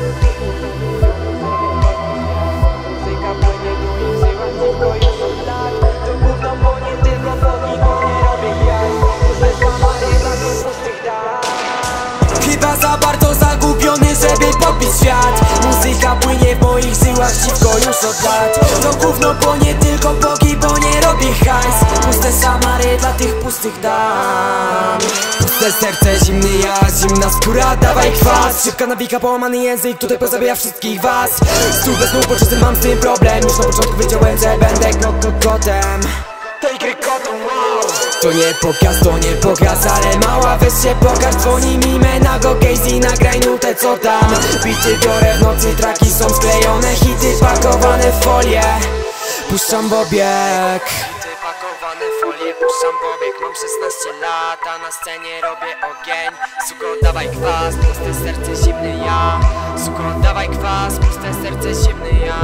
Muzyka płynie w moich żyłach, dziwko już od lat. To gówno, bo nie tylko bogi, bo nie robię jaj. Puste szamary dla tych pustych dam. Chyba za bardzo zagubiony, żeby pobić świat. Muzyka płynie w moich żyłach, dziwko już od lat. To gówno, bo nie tylko bogi, bo nie robię hajs. Puste samary dla tych pustych dam. Puste serce, zimny ja, zimna skóra, dawaj kwas. Szybka nawika, połamany język, tutaj pozabija wszystkich was. Stół bez nóg, bo czasem mam z tym problem. Już na początku wiedziałem, że będę kotem. Tej gry kotą, wow. To nie pokaz, ale mała, weź się pokaż. Dzwoni mi Menago, Casey, nagraj nutę, co tam. Bity biorę w nocy, traki są sklejone, hity pakowane w folię. Puszczam w obieg. Hity pakowane w folię, puszczam w obieg. Mam 16 lat, a na scenie robię ogień. Suko, dawaj kwas, puste serce, zimny ja. Suko, dawaj kwas, puste serce, zimny ja.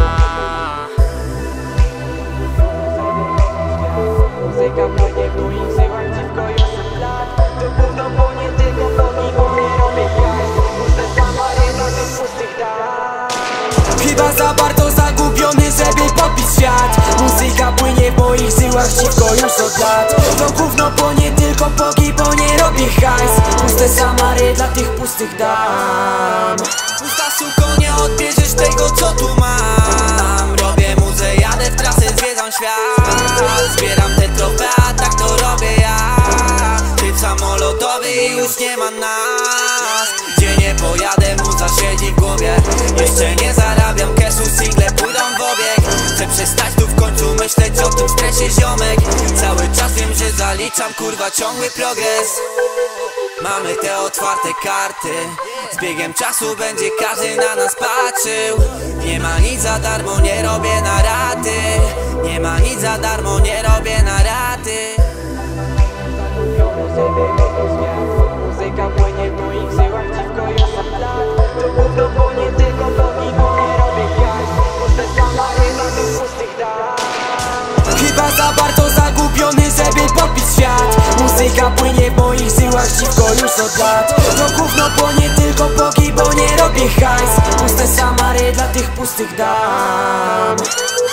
Muzyka płynie w moich żyłach, dziwko już od lat. To gówno, bo nie tylko bogi, bo nie robię jaj. Puste samary dla tych pustych dam. Chyba za bardzo zagubiony, żeby pobić świat. Muzyka płynie w moich żyłach, dziwko już od lat. To gówno, bo nie tylko bogi, bo nie robię hajs. Puste samary dla tych pustych dam. Pusta suko, nie odbierzesz tego, co tu mam. Robię muzę, jadę w trasę, zwiedzam świat. Zbieram te trofea, tak to robię ja. Typ samolotowy i już nie ma nas. Gdzie nie pojadę, muza siedzi w głowie. Jeszcze nie zarabiam cashu, single pójdą w obieg. Chcę przestać tu w końcu myśleć o tym stresie, ziomek. Cały czas wiem, że zaliczam, kurwa, ciągły progres. Mamy te otwarte karty. Z biegiem czasu będzie każdy na nas patrzył. Nie ma nic za darmo, nie robię na raty. Nie ma nic za darmo, nie robię na raty. Zagubiony, żeby robić świat. Muzyka płynie w moich żyłach, dziwko już od lat. To gówno, bo nie tylko bogi, bo nie robię jaj. Puste samary dla tych pustych dam. Chyba za bardzo zagubiony, żeby pobić świat. Muzyka płynie w moich żyłach, dziwko już od lat. To gówno, bo nie tylko bogi, bo nie robię hajs. Puste samary dla tych pustych dam.